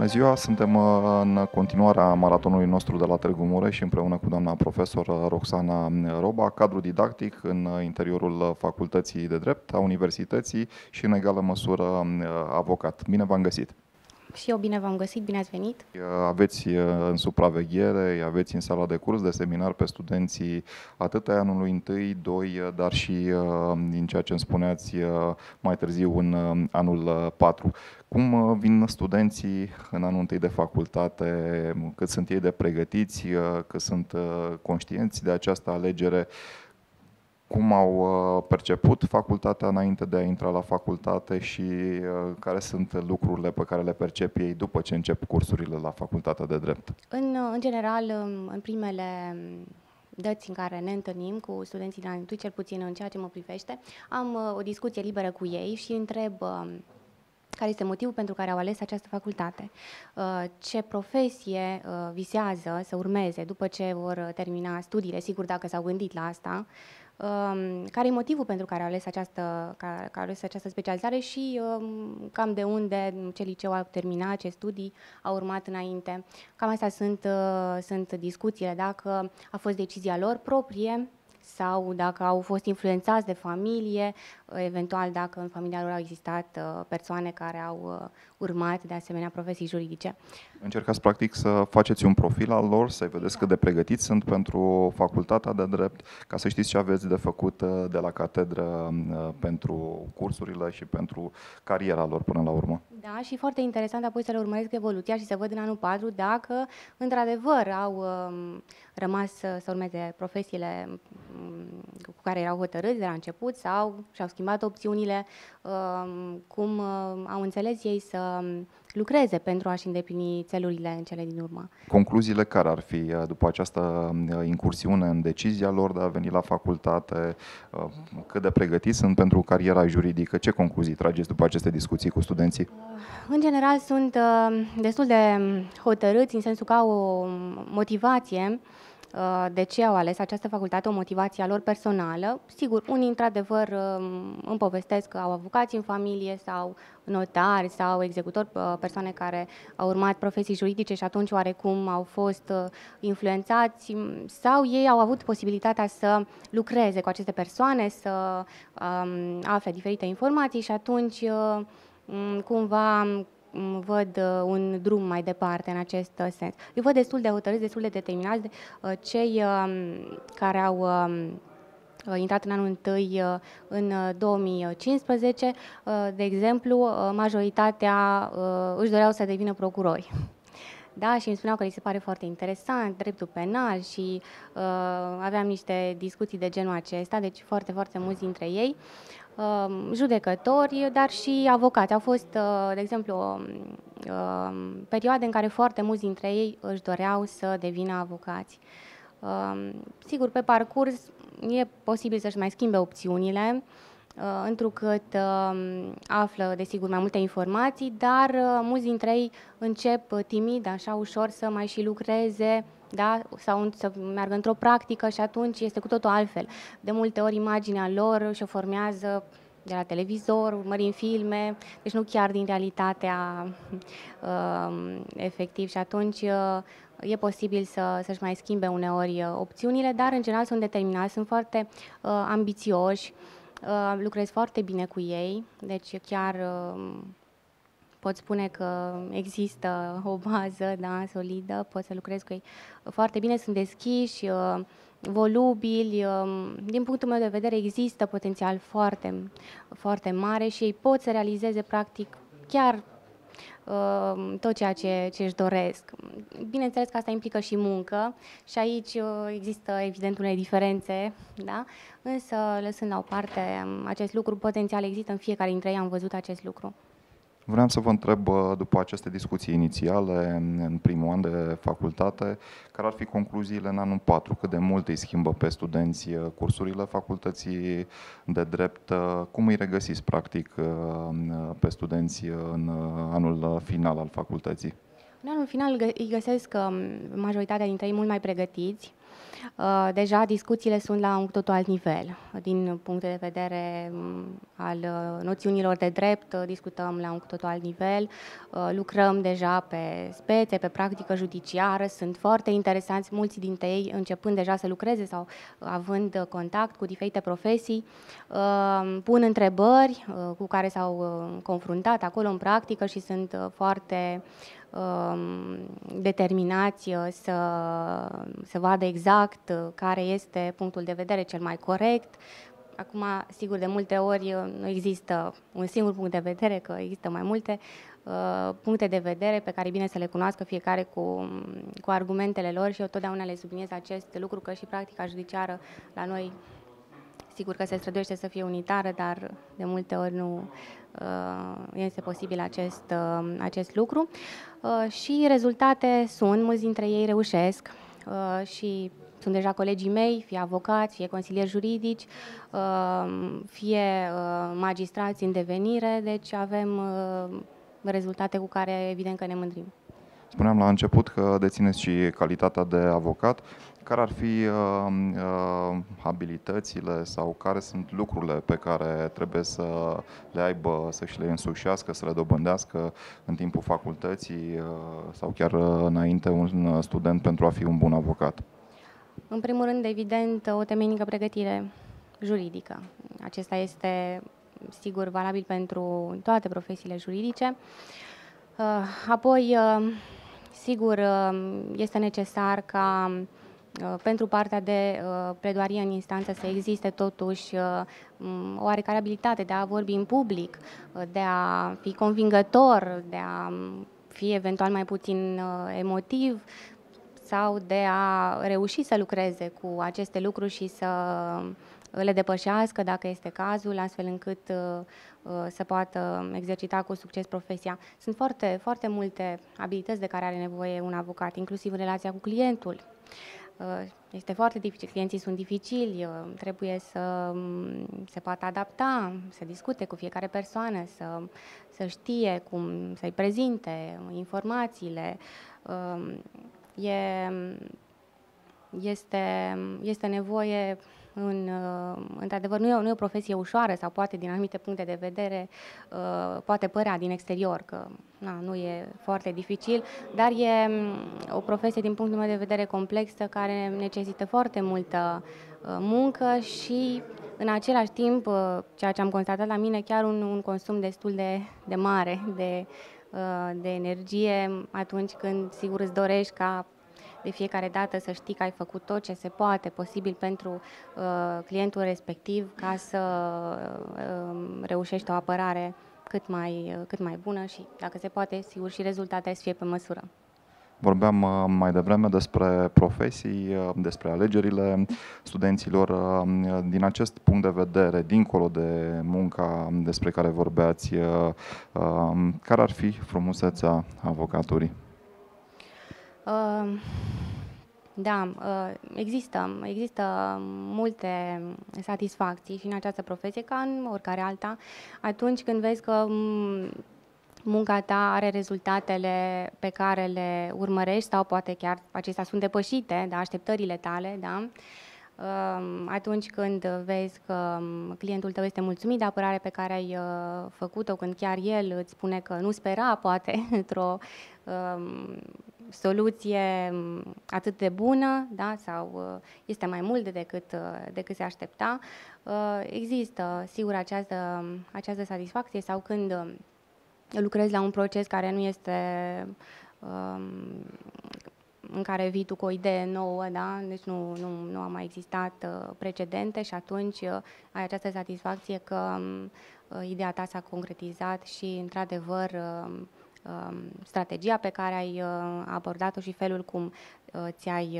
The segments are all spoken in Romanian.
Bună ziua! Suntem în continuarea maratonului nostru de la Târgu Mureș împreună cu doamna profesor Roxana Roba, cadru didactic în interiorul Facultății de Drept a Universității și în egală măsură avocat. Bine v-am găsit! Și eu bine v-am găsit, bine ați venit! Aveți în supraveghere, aveți în sala de curs de seminar pe studenții atât ai anului 1, 2, dar și din ceea ce îmi spuneați mai târziu în anul 4. Cum vin studenții în anul 1 de facultate, cât sunt ei de pregătiți, cât sunt conștienți de această alegere, cum au perceput facultatea înainte de a intra la facultate și care sunt lucrurile pe care le percep ei după ce încep cursurile la facultatea de drept? În general, în primele dăți în care ne întâlnim cu studenții de anul 1, cel puțin în ceea ce mă privește, am o discuție liberă cu ei și întreb care este motivul pentru care au ales această facultate, ce profesie visează să urmeze după ce vor termina studiile, sigur dacă s-au gândit la asta, care e motivul pentru care au ales această specializare și cam de unde, ce liceu au terminat, ce studii au urmat înainte. Cam astea sunt discuțiile, dacă a fost decizia lor proprie sau dacă au fost influențați de familie, eventual dacă în familia lor au existat persoane care au urmat de asemenea profesii juridice. Încercați practic să faceți un profil al lor, să-i vedeți cât de pregătiți sunt pentru facultatea de drept, ca să știți ce aveți de făcut de la catedră pentru cursurile și pentru cariera lor până la urmă. Da, și foarte interesant apoi să le urmăresc evoluția și să văd în anul 4 dacă într-adevăr au rămas să urmeze profesiile cu care erau hotărâți de la început sau și-au schimbat opțiunile, cum au înțeles ei să lucreze pentru a-și îndeplini țelurile în cele din urmă. Concluziile care ar fi după această incursiune în decizia lor de a veni la facultate, cât de pregătiți sunt pentru cariera juridică, ce concluzii trageți după aceste discuții cu studenții? În general sunt destul de hotărâți în sensul că au o motivație de ce au ales această facultate, o motivație a lor personală. Sigur, unii într-adevăr îmi povestesc că au avocați în familie sau notari sau executori, persoane care au urmat profesii juridice și atunci oarecum au fost influențați sau ei au avut posibilitatea să lucreze cu aceste persoane, să afle diferite informații și atunci cumva văd un drum mai departe în acest sens. Eu văd destul de hotărâți, destul de determinați cei care au intrat în anul 1 în 2015. De exemplu, majoritatea își doreau să devină procurori. Da, și îmi spuneau că li se pare foarte interesant, dreptul penal și aveam niște discuții de genul acesta, deci foarte, foarte mulți dintre ei, judecători, dar și avocați. Au fost, de exemplu, perioade în care foarte mulți dintre ei își doreau să devină avocați. Sigur, pe parcurs e posibil să-și mai schimbe opțiunile, întrucât află, desigur, mai multe informații, dar mulți dintre ei încep timid, așa ușor, să mai și lucreze, da? Sau să meargă într-o practică și atunci este cu totul altfel. De multe ori imaginea lor și-o formează de la televizor, urmărind filme, deci nu chiar din realitatea efectiv și atunci e posibil să-și mai schimbe uneori opțiunile, dar în general sunt determinați, sunt foarte ambițioși, lucrez foarte bine cu ei, deci chiar pot spune că există o bază, da, solidă, pot să lucrez cu ei foarte bine, sunt deschiși, volubili, din punctul meu de vedere există potențial foarte, foarte mare și ei pot să realizeze practic chiar tot ceea ce își doresc. Bineînțeles că asta implică și muncă și aici există evident unele diferențe, da? Însă lăsând la o parte acest lucru, potențial există în fiecare dintre ei, am văzut acest lucru. Vreau să vă întreb, după aceste discuții inițiale, în primul an de facultate, care ar fi concluziile în anul 4? Cât de mult îi schimbă pe studenți cursurile facultății de drept? Cum îi regăsiți, practic, pe studenți în anul final al facultății? În anul final îi găsesc majoritatea dintre ei mult mai pregătiți, Deja discuțiile sunt la un totul alt nivel. Din punct de vedere al noțiunilor de drept, discutăm la un totul alt nivel, lucrăm deja pe spețe, pe practică judiciară, sunt foarte interesanți, mulți dintre ei începând deja să lucreze sau având contact cu diferite profesii, pun întrebări cu care s-au confruntat acolo în practică și sunt foarte determinați să vadă exact care este punctul de vedere cel mai corect. Acum, sigur, de multe ori nu există un singur punct de vedere, că există mai multe puncte de vedere pe care e bine să le cunoască fiecare cu argumentele lor și eu totdeauna le subliniez acest lucru, că și practica judiciară la noi sigur că se străduiește să fie unitară, dar de multe ori nu este posibil acest lucru. Și rezultate sunt, mulți dintre ei reușesc și sunt deja colegii mei, fie avocați, fie consilieri juridici, fie magistrați în devenire, deci avem rezultate cu care evident că ne mândrim. Spuneam la început că dețineți și calitatea de avocat. Care ar fi abilitățile sau care sunt lucrurile pe care trebuie să le aibă, să și le însușească, să le dobândească în timpul facultății sau chiar înainte un student pentru a fi un bun avocat? În primul rând, evident, o temeinică pregătire juridică. Acesta este, sigur, valabil pentru toate profesiile juridice. Apoi, sigur, este necesar ca pentru partea de pledoarie în instanță să existe totuși o oarecare abilitate de a vorbi în public, de a fi convingător, de a fi eventual mai puțin emotiv sau de a reuși să lucreze cu aceste lucruri și să le depășească dacă este cazul, astfel încât să poată exercita cu succes profesia. Sunt foarte, foarte multe abilități de care are nevoie un avocat, inclusiv în relația cu clientul. Este foarte dificil, clienții sunt dificili, trebuie să se poată adapta, să discute cu fiecare persoană, să știe cum să-i prezinte informațiile. Este nevoie, într-adevăr, nu e o profesie ușoară sau poate din anumite puncte de vedere poate părea din exterior că nu e foarte dificil, dar e o profesie din punctul meu de vedere complexă care necesită foarte multă muncă și în același timp, ceea ce am constatat la mine, chiar un consum destul de mare de energie atunci când, sigur, îți dorești ca de fiecare dată să știi că ai făcut tot ce se poate posibil pentru clientul respectiv ca să reușești o apărare cât mai bună și, dacă se poate, sigur, și rezultatele să fie pe măsură. Vorbeam mai devreme despre profesii, despre alegerile studenților. Din acest punct de vedere, dincolo de munca despre care vorbeați, care ar fi frumusețea avocaturii? Da, există multe satisfacții și în această profesie, ca în oricare alta, atunci când vezi că munca ta are rezultatele pe care le urmărești sau poate chiar acestea sunt depășite, da, așteptările tale, da? Atunci când vezi că clientul tău este mulțumit de apărare pe care ai făcut-o, când chiar el îți spune că nu spera, poate, într-o soluție atât de bună, da? Sau este mai mult decât se aștepta, există, sigur, această satisfacție, sau când lucrezi la un proces care nu este în care vii tu cu o idee nouă, da? Deci nu a mai existat precedente și atunci ai această satisfacție că ideea ta s-a concretizat și, într-adevăr, strategia pe care ai abordat-o și felul cum ți-ai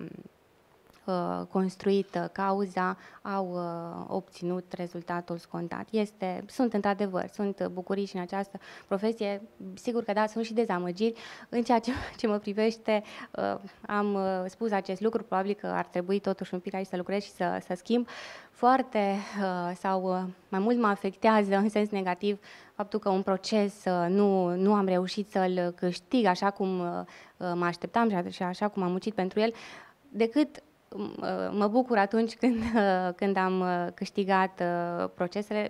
construit cauza au obținut rezultatul scontat. Sunt într-adevăr, sunt bucurii și în această profesie. Sigur că da, sunt și dezamăgiri. În ceea ce mă privește, am spus acest lucru, probabil că ar trebui totuși un pic aici să lucrez și să schimb. Foarte sau mai mult mă afectează în sens negativ faptul că un proces nu am reușit să-l câștig așa cum mă așteptam și așa cum am muncit pentru el, decât Mă bucur atunci când am câștigat procesele.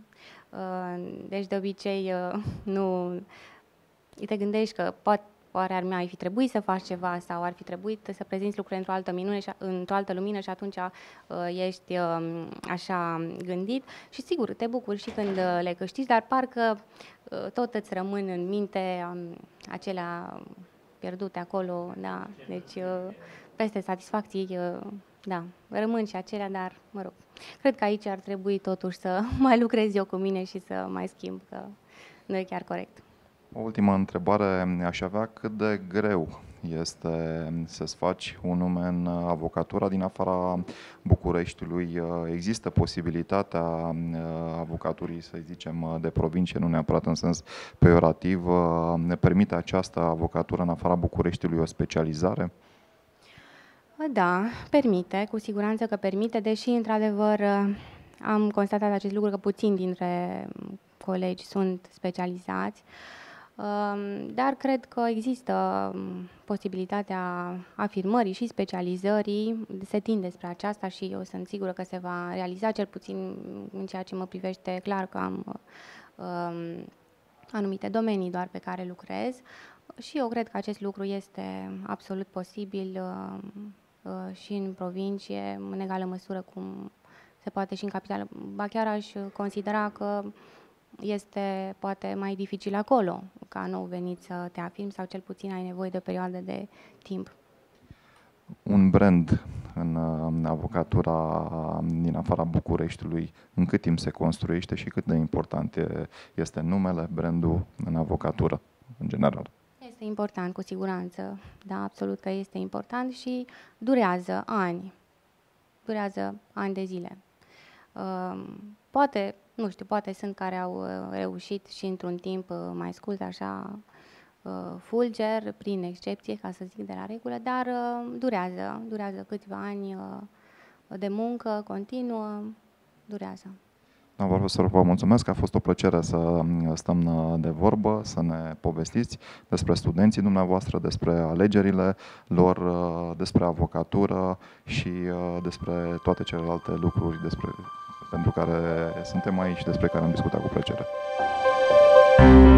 Deci, de obicei, nu te gândești că oare ar mai fi trebuit să faci ceva sau ar fi trebuit să prezinți lucrurile într-o altă lumină și atunci ești așa gândit. Și sigur, te bucuri și când le câștigi, dar parcă tot îți rămân în minte acelea pierdute acolo, da. Deci, peste satisfacții, da, rămân și acelea, dar, mă rog, cred că aici ar trebui totuși să mai lucrez eu cu mine și să mai schimb, că nu e chiar corect. O ultimă întrebare aș avea: cât de greu este să-ți faci un nume în avocatura din afara Bucureștiului? Există posibilitatea avocaturii, să zicem, de provincie, nu neapărat în sens peiorativ, ne permite această avocatură în afara Bucureștiului o specializare? Da, permite, cu siguranță că permite, deși, într-adevăr, am constatat acest lucru, că puțini dintre colegi sunt specializați, dar cred că există posibilitatea afirmării și specializării, se tinde spre aceasta și eu sunt sigură că se va realiza, cel puțin în ceea ce mă privește. Clar că am anumite domenii doar pe care lucrez și eu cred că acest lucru este absolut posibil și în provincie, în egală măsură cum se poate și în capitală. Ba chiar aș considera că este poate mai dificil acolo ca nou venit să te afirmi sau cel puțin ai nevoie de o perioadă de timp. Un brand în avocatura din afara Bucureștiului, în cât timp se construiește și cât de important este numele, brandul în avocatură în general? Este important, cu siguranță. Da, absolut că este important și durează ani. Durează ani de zile. Poate, nu știu, poate sunt care au reușit și într-un timp mai scurt, așa, fulger, prin excepție, ca să zic, de la regulă, dar durează câțiva ani de muncă continuă, durează. Doamna profesor, vă mulțumesc, a fost o plăcere să stăm de vorbă, să ne povestiți despre studenții dumneavoastră, despre alegerile lor, despre avocatură și despre toate celelalte lucruri pentru care suntem aici și despre care am discutat cu plăcere.